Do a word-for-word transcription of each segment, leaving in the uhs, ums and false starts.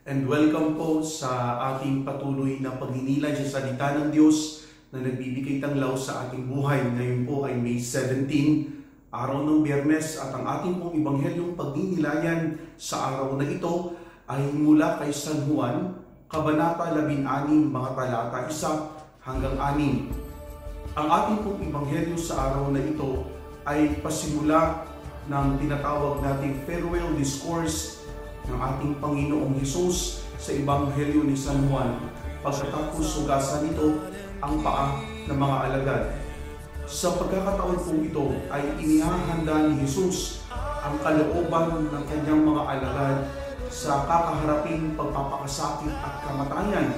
And welcome po sa ating patuloy na pagninilay sa salita ng Diyos na nagbibigay tanglaw sa ating buhay. Ngayon po ay May seventeenth, araw ng Biyernes, at ang ating pong ebanghelyong pagninilayan sa araw na ito ay mula kay San Juan, Kabanata labing anim, mga talata isa hanggang anim. Ang ating pong ebanghelyo sa araw na ito ay pasimula ng tinatawag nating farewell discourse ng ating Panginoong Hesus sa Ebanghelyo ni San Juan, pagkatapos hugasan nito ang paa ng mga alagad. Sa pagkakataon po ito ay inihahanda ni Hesus ang kalooban ng kanyang mga alagad sa kakaharaping pagpapakasakit at kamatayan.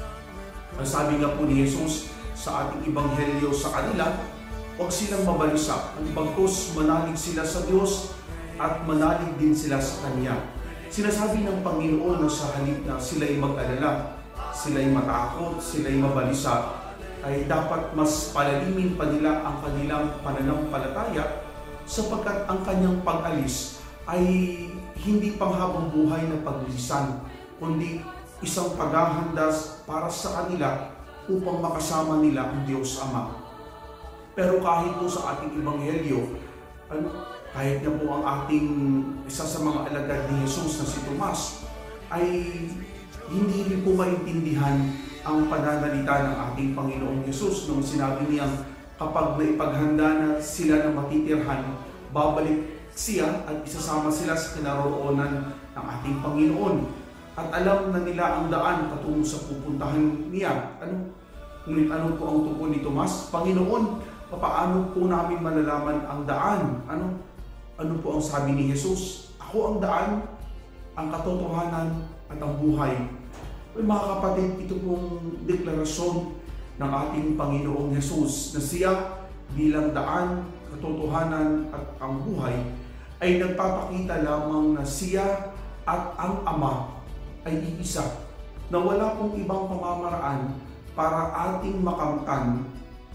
Ang sabi nga po ni Hesus sa ating Ebanghelyo sa kanila, huwag silang mabalisa, ang bagkus manalig sila sa Diyos at manalig din sila sa Kanya. Sinasabi ng Panginoon na sa halip na sila'y mag-alala, sila'y matakot, sila'y mabalisa, ay dapat mas palalimin pa nila ang kanilang pananampalataya sapagkat ang kanyang pag-alis ay hindi panghabang buhay na paglisan, kundi isang paghahanda para sa kanila upang makasama nila ang Diyos Ama. Pero kahit po sa ating Ebanghelyo, ano, kahit na po ang ating isa sa mga alagad ni Jesus na si Tomas ay hindi rin po maintindihan ang pananalita ng ating Panginoong Jesus nung sinabi niyang kapag naipaghanda na sila na matitirhan, babalik siya at isasama sila sa kinaroroonan ng ating Panginoon. At alam na nila ang daan patungo sa pupuntahan niya. Ano? Ngunit ano po ang tugon ni Tomas? Panginoon, paano po namin malalaman ang daan? Ano? Ano po ang sabi ni Jesus? Ako ang daan, ang katotohanan at ang buhay. Well, mga kapatid, ito pong deklarasyon ng ating Panginoong Jesus na siya bilang daan, katotohanan at ang buhay ay nagpapakita lamang na siya at ang Ama ay iisa, na wala pong ibang pamamaraan para ating makamtan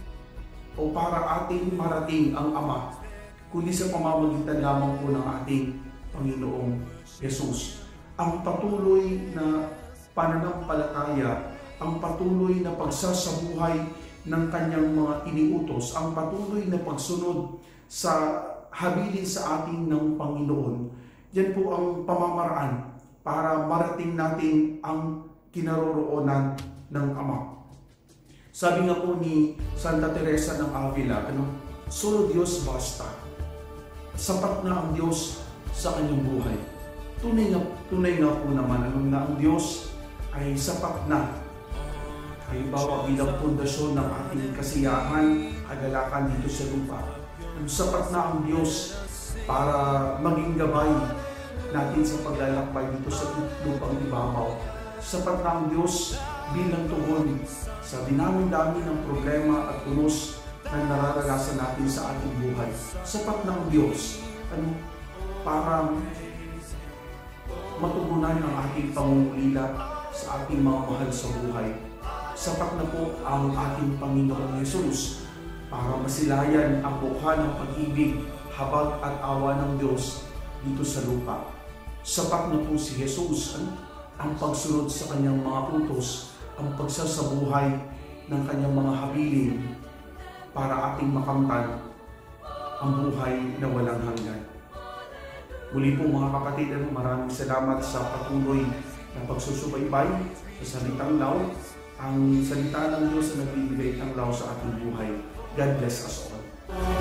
o para ating marating ang Ama, kundi sa pamamagitan lamang po ng ating Panginoong Jesus. Ang patuloy na pananampalataya, ang patuloy na pagsasabuhay ng kanyang mga iniutos, ang patuloy na pagsunod sa habilin sa ating ng Panginoon, yan po ang pamamaraan para marating natin ang kinaroroonan ng Ama. Sabi nga po ni Santa Teresa ng Avila, ano, solo Dios basta. Sapat na ang Diyos sa kanyang buhay. Tunay na, tunay na po naman ano, na ang Diyos ay sapat na. Halimbawa bilang pundasyon ng ating kasiyahan, kagalakan dito sa lupa. Sapat na ang Diyos para maging gabay natin sa paglalakbay dito sa lupang ibabaw. Sapat na ang Diyos bilang tugon sa dinami-dami ng problema at unos na nararanasan natin sa ating buhay. Sapat na ang Diyos ano, para matugunan ang ating pangungulila sa ating mga mahal sa buhay. Sapat na po ang ating Panginoong Jesus para masilayan ang bukha ng pag-ibig, habag at awa ng Diyos dito sa lupa. Sapat na po si Jesus ano, ang pagsunod sa kanyang mga utos, ang pagsasabuhay ng kanyang mga habilin para ating makamtan ang buhay na walang hanggan. Muli po mga kapatid, maraming salamat sa patuloy na pagsusubaybay sa salitang law, ang salita ng Diyos na nagbibigay ng law sa ating buhay. God bless us all.